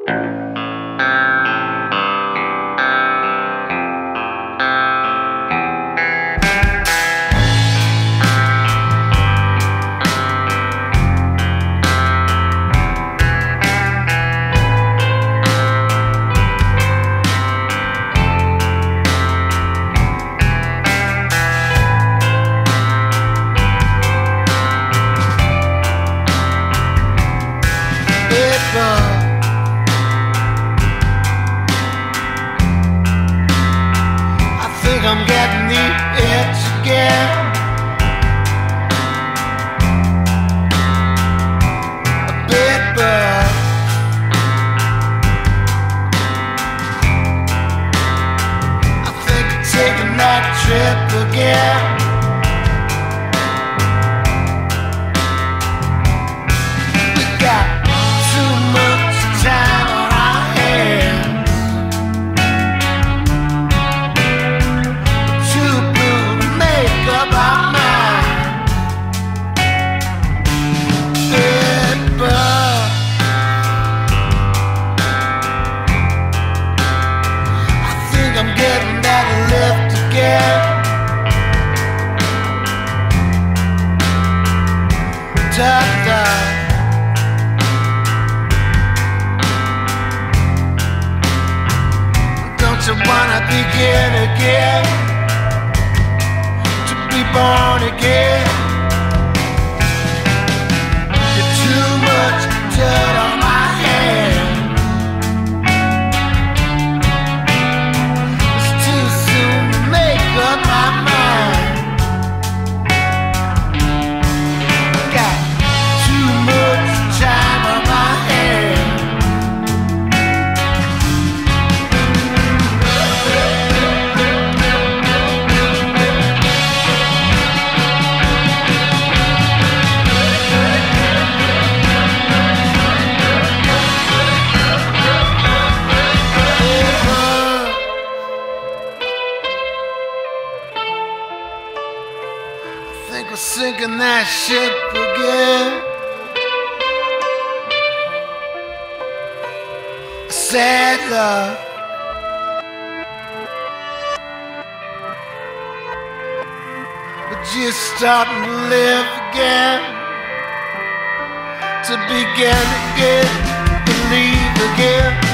I think I'm getting the itch again. A bit, but I think I'm taking that trip again. We got too much time on our hands, too blue to make up our mind. But I think I'm getting that lift again. Tough love. Don't you wanna begin again, to be born again? You're too much dirt on my hands. It's too soon to make up my mind. Got too much time on my hands. I think we're sinking that ship again. Sad love. But just starting to live again, to begin again, believe again.